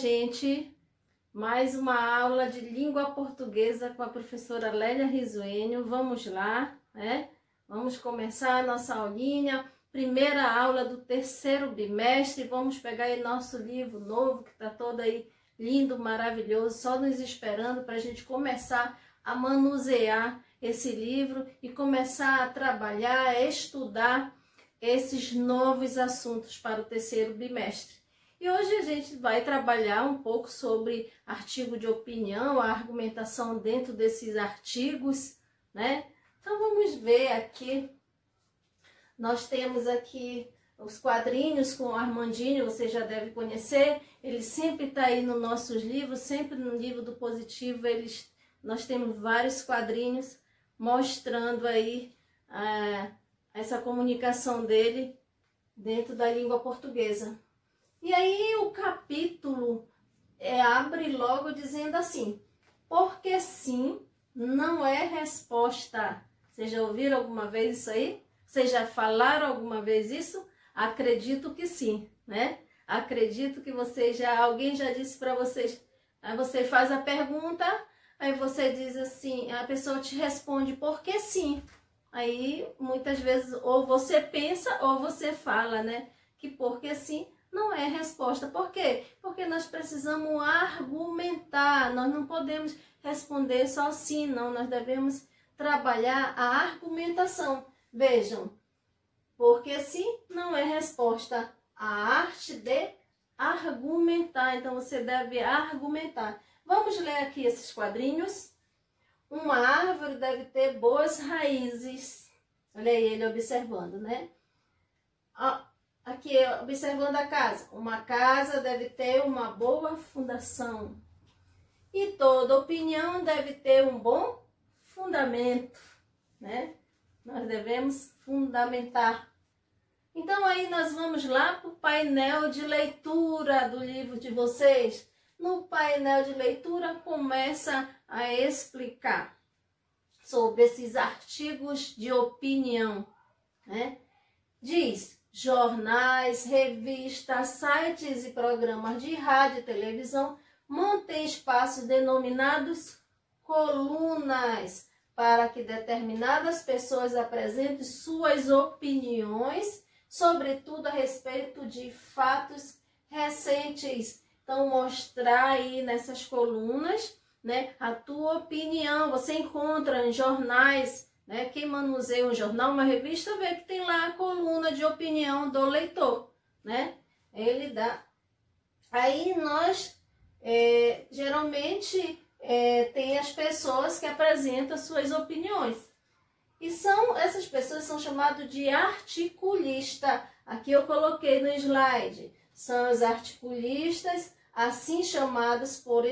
gente mais uma aula de língua portuguesa com a professora Lélia Risuênio. Vamos lá, né? Vamos começar a nossa aulinha, primeira aula do terceiro bimestre. Vamos pegar aí nosso livro novo, que está todo aí lindo, maravilhoso, só nos esperando para a gente começar a manusear esse livro e começar a trabalhar, a estudar esses novos assuntos para o terceiro bimestre. E hoje a gente vai trabalhar um pouco sobre artigo de opinião, a argumentação dentro desses artigos, né? Então vamos ver aqui. Nós temos aqui os quadrinhos com o Armandinho, você já deve conhecer. Ele sempre está aí nos nossos livros, sempre no livro do Positivo. Nós temos vários quadrinhos mostrando aí essa comunicação dele dentro da língua portuguesa. E aí o capítulo abre logo dizendo assim: porque sim não é resposta. Vocês já ouviram alguma vez isso aí? Vocês já falaram alguma vez isso? Acredito que sim, né? Acredito que alguém já disse para vocês. Aí você faz a pergunta, aí você diz assim, a pessoa te responde porque sim. Aí muitas vezes ou você pensa ou você fala, né? Que porque sim não é resposta. Por quê? Porque nós precisamos argumentar. Nós não podemos responder só sim, não. Nós devemos trabalhar a argumentação. Vejam, porque sim não é resposta. A arte de argumentar. Então você deve argumentar. Vamos ler aqui esses quadrinhos. Uma árvore deve ter boas raízes. Olha aí ele observando, né? Aqui observando a casa. Uma casa deve ter uma boa fundação. E toda opinião deve ter um bom fundamento, né? Nós devemos fundamentar. Então aí nós vamos lá para o painel de leitura do livro de vocês. No painel de leitura começa a explicar sobre esses artigos de opinião, né? Diz: jornais, revistas, sites e programas de rádio e televisão mantêm espaços denominados colunas para que determinadas pessoas apresentem suas opiniões, sobretudo a respeito de fatos recentes. Então, mostrar aí nessas colunas, né, a tua opinião. Você encontra em jornais, né? Quem manuseia um jornal, uma revista, vê que tem lá a coluna de opinião do leitor, né? Ele dá. Aí nós, geralmente, tem as pessoas que apresentam suas opiniões. E essas pessoas são chamadas de articulista. Aqui eu coloquei no slide. São os articulistas, assim chamados por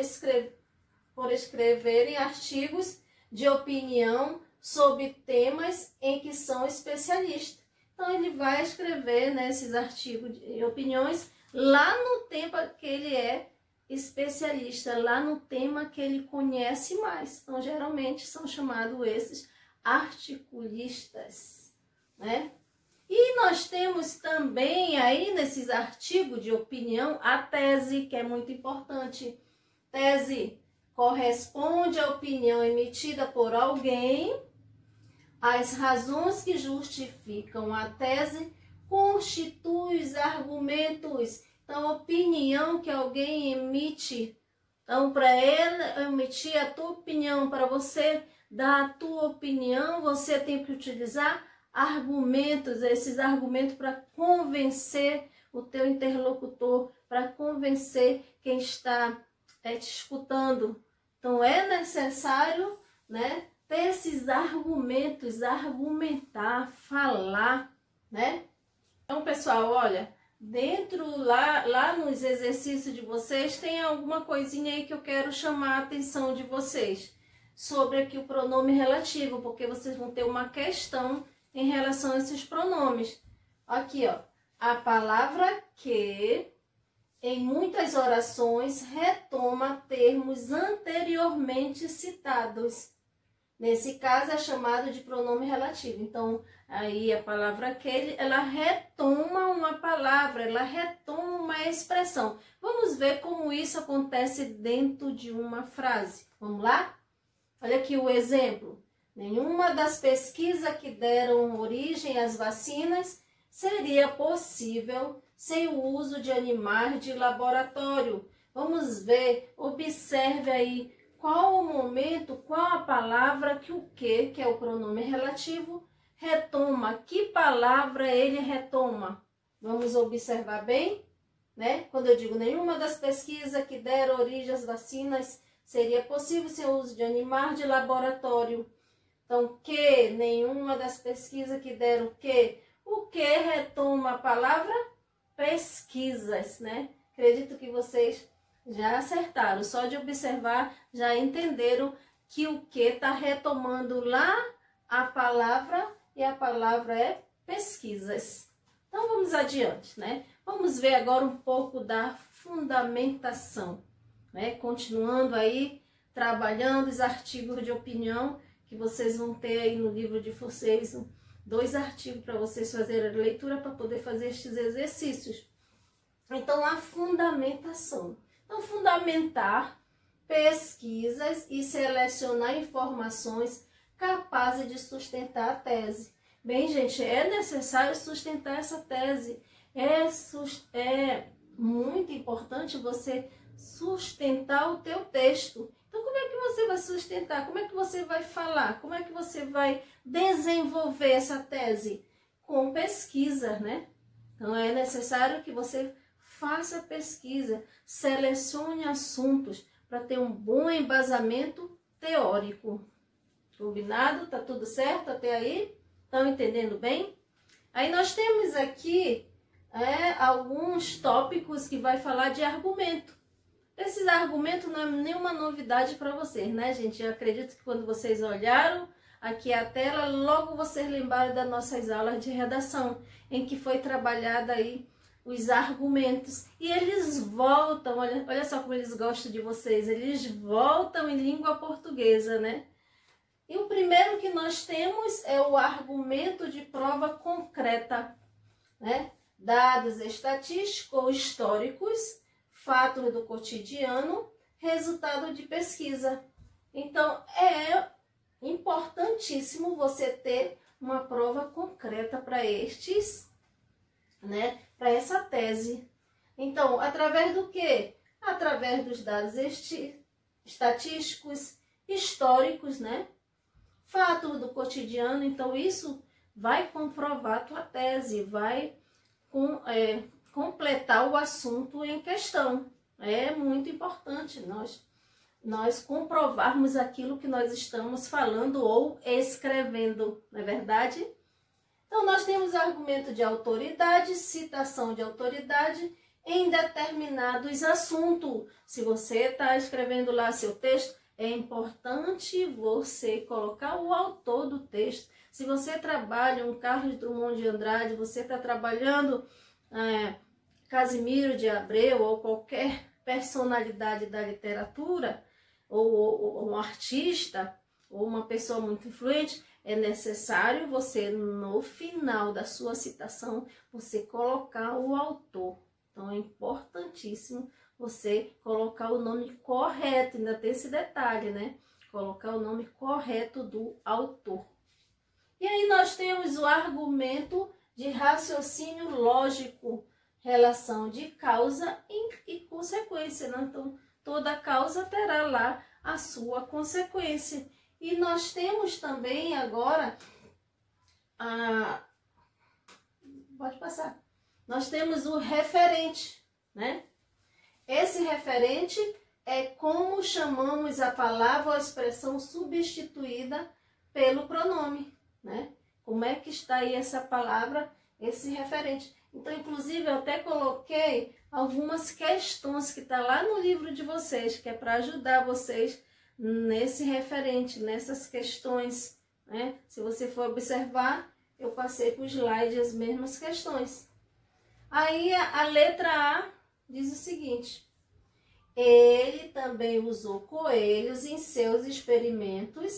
escreverem artigos de opinião sobre temas em que são especialistas. Então, ele vai escrever, né, esses artigos de opiniões lá no tema que ele é especialista, lá no tema que ele conhece mais. Então, geralmente, são chamados esses articulistas, né? E nós temos também aí, nesses artigos de opinião, a tese, que é muito importante. Tese corresponde à opinião emitida por alguém. As razões que justificam a tese constituem os argumentos. Então, a opinião que alguém emite. Então, para ele emitir a tua opinião, para você dar a tua opinião, você tem que utilizar argumentos, esses argumentos para convencer o teu interlocutor, para convencer quem está te escutando. Então, é necessário, né, ter esses argumentos, argumentar, falar, né? Então, pessoal, olha, lá nos exercícios de vocês, tem alguma coisinha aí que eu quero chamar a atenção de vocês sobre aqui o pronome relativo, porque vocês vão ter uma questão em relação a esses pronomes. Aqui, ó, a palavra que, em muitas orações, retoma termos anteriormente citados. Nesse caso é chamado de pronome relativo. Então, aí a palavra aquele, ela retoma uma palavra, ela retoma uma expressão. Vamos ver como isso acontece dentro de uma frase. Vamos lá? Olha aqui o exemplo. Nenhuma das pesquisas que deram origem às vacinas seria possível sem o uso de animais de laboratório. Vamos ver, observe aí qual o momento, qual a palavra que o que é o pronome relativo, retoma. Que palavra ele retoma? Vamos observar bem, né? Quando eu digo nenhuma das pesquisas que deram origem às vacinas seria possível sem o uso de animais de laboratório. Então, que, nenhuma das pesquisas que deram que, o que retoma a palavra? Pesquisas, né? Acredito que vocês já acertaram. Só de observar, já entenderam que o que está retomando lá a palavra, e a palavra é pesquisas. Então, vamos adiante, né? Vamos ver agora um pouco da fundamentação, né? Continuando aí, trabalhando os artigos de opinião, que vocês vão ter aí no livro de vocês, 2 artigos para vocês fazerem a leitura para poder fazer estes exercícios. Então, a fundamentação. Então, fundamentar pesquisas e selecionar informações capazes de sustentar a tese. Bem, gente, é necessário sustentar essa tese. É muito importante você sustentar o teu texto. Então, como é que você vai sustentar? Como é que você vai falar? Como é que você vai desenvolver essa tese? Com pesquisa, né? Então, é necessário que você faça pesquisa, selecione assuntos para ter um bom embasamento teórico. Combinado? Tá tudo certo até aí? Estão entendendo bem? Aí nós temos aqui alguns tópicos que vai falar de argumento. Esses argumentos não é nenhuma novidade para vocês, né, gente? Eu acredito que quando vocês olharam aqui a tela, logo vocês lembraram das nossas aulas de redação, em que foi trabalhada aí os argumentos. E eles voltam, olha só como eles gostam de vocês, eles voltam em língua portuguesa, né? E o primeiro que nós temos é o argumento de prova concreta, né? Dados estatísticos ou históricos, fatos do cotidiano, resultado de pesquisa. Então, é importantíssimo você ter uma prova concreta para estes, né? Para essa tese. Então, através do quê? Através dos dados estatísticos, históricos, né? Fatos do cotidiano. Então, isso vai comprovar a tua tese, vai completar o assunto em questão. É muito importante nós comprovarmos aquilo que nós estamos falando ou escrevendo, não é verdade? Então, nós temos argumento de autoridade, citação de autoridade em determinados assuntos. Se você está escrevendo lá seu texto, é importante você colocar o autor do texto. Se você trabalha um Carlos Drummond de Andrade, você está trabalhando Casimiro de Abreu ou qualquer personalidade da literatura, ou um artista, ou uma pessoa muito influente, é necessário você, no final da sua citação, você colocar o autor. Então, é importantíssimo você colocar o nome correto, ainda tem esse detalhe, né? Colocar o nome correto do autor. E aí nós temos o argumento de raciocínio lógico, relação de causa e consequência, né? Então, toda causa terá lá a sua consequência. E nós temos também agora, pode passar, nós temos o referente, né? Esse referente é como chamamos a palavra ou a expressão substituída pelo pronome, né? Como é que está aí essa palavra, esse referente? Então, inclusive, eu até coloquei algumas questões que está lá no livro de vocês, que é para ajudar vocês nesse referente, nessas questões, né? Se você for observar, eu passei para o slide as mesmas questões. Aí a letra A diz o seguinte: ele também usou coelhos em seus experimentos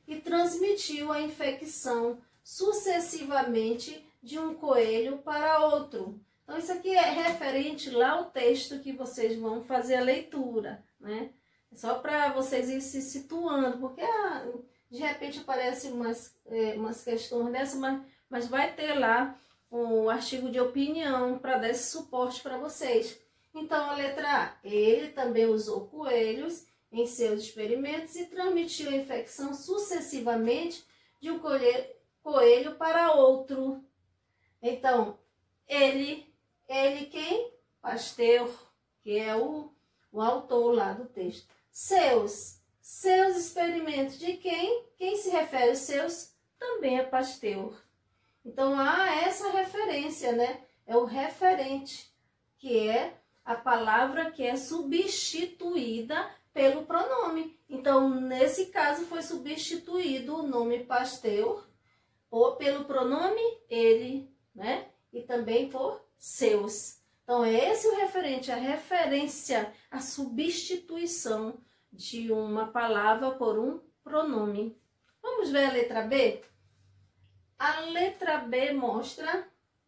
e transmitiu a infecção sucessivamente de um coelho para outro. Então, isso aqui é referente lá ao texto que vocês vão fazer a leitura, né? Só para vocês irem se situando, porque de repente aparecem umas questões dessas, mas vai ter lá um artigo de opinião para dar esse suporte para vocês. Então, a letra A, ele também usou coelhos em seus experimentos e transmitiu a infecção sucessivamente de um coelho para outro. Então, ele quem? Pasteur, que é o autor lá do texto. Seus experimentos de quem? Quem se refere aos seus? Também é Pasteur. Então, há essa referência, né? É o referente, que é a palavra que é substituída pelo pronome. Então, nesse caso, foi substituído o nome Pasteur ou pelo pronome ele, né? E também por seus. Então, é esse o referente, a referência, a substituição de uma palavra por um pronome. Vamos ver a letra B? A letra B mostra,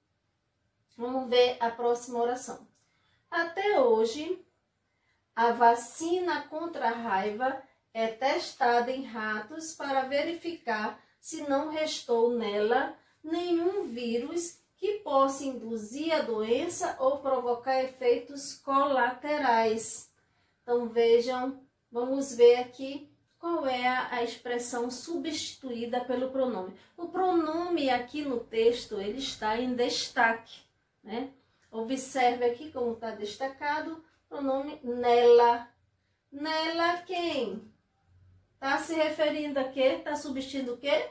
vamos ver a próxima oração. Até hoje, a vacina contra a raiva é testada em ratos para verificar se não restou nela nenhum vírus que possa induzir a doença ou provocar efeitos colaterais. Então, vejam, vamos ver aqui qual é a expressão substituída pelo pronome. O pronome aqui no texto, ele está em destaque, né? Observe aqui como está destacado o pronome nela. Nela quem? Está se referindo a quê? Está substituindo o quê?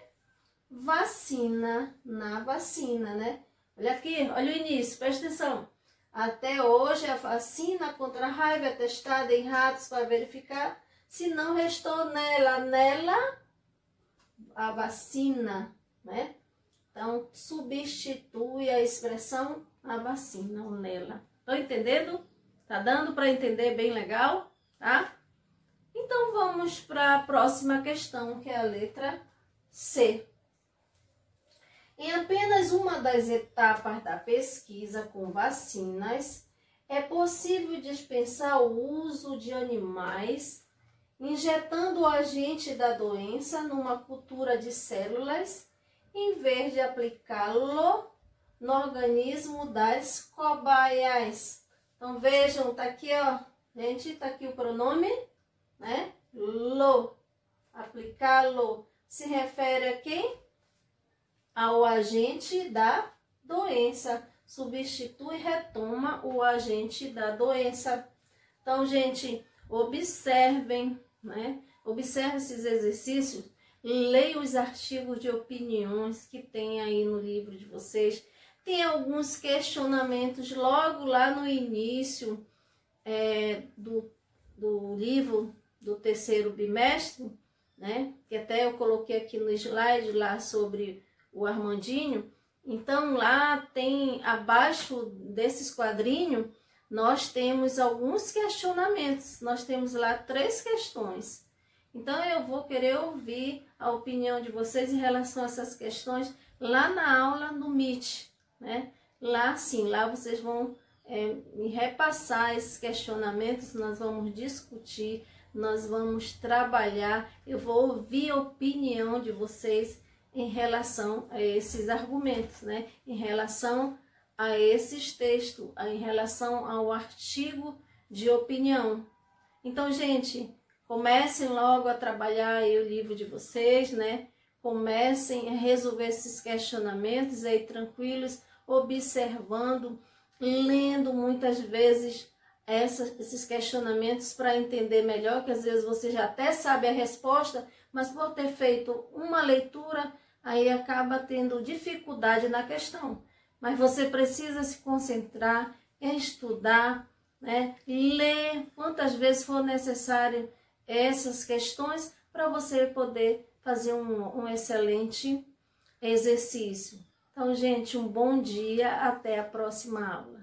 Vacina, na vacina, né? Olha aqui, olha o início, presta atenção. Até hoje a vacina contra a raiva é testada em ratos para verificar se não restou nela a vacina, né? Então, substitui a expressão a vacina, ou nela. Estão entendendo? Tá dando para entender bem legal, tá? Então, vamos para a próxima questão, que é a letra C. Em apenas uma das etapas da pesquisa com vacinas, é possível dispensar o uso de animais, injetando o agente da doença numa cultura de células, em vez de aplicá-lo no organismo das cobaias. Então, vejam, tá aqui, ó, gente, tá aqui o pronome, né? Lo, aplicá-lo, se refere a quem? Ao agente da doença. Substitui e retoma o agente da doença. Então, gente, observem, né? Observe esses exercícios, leiam os artigos de opiniões que tem aí no livro de vocês. Tem alguns questionamentos logo lá no início do livro do terceiro bimestre, né? Que até eu coloquei aqui no slide lá sobre o Armandinho. Então, lá tem, abaixo desses quadrinhos, nós temos alguns questionamentos. Nós temos lá 3 questões. Então, eu vou querer ouvir a opinião de vocês em relação a essas questões lá na aula no Meet, né? Lá, sim, lá vocês vão me repassar esses questionamentos, nós vamos discutir, nós vamos trabalhar, eu vou ouvir a opinião de vocês em relação a esses argumentos, né? Em relação a esses textos, em relação ao artigo de opinião. Então, gente, comecem logo a trabalhar aí o livro de vocês, né? Comecem a resolver esses questionamentos aí tranquilos, observando, lendo muitas vezes esses questionamentos para entender melhor, que às vezes você já até sabe a resposta, mas por ter feito uma leitura, aí acaba tendo dificuldade na questão. Mas você precisa se concentrar em estudar, né? Ler quantas vezes for necessário essas questões para você poder fazer um excelente exercício. Então, gente, um bom dia, até a próxima aula.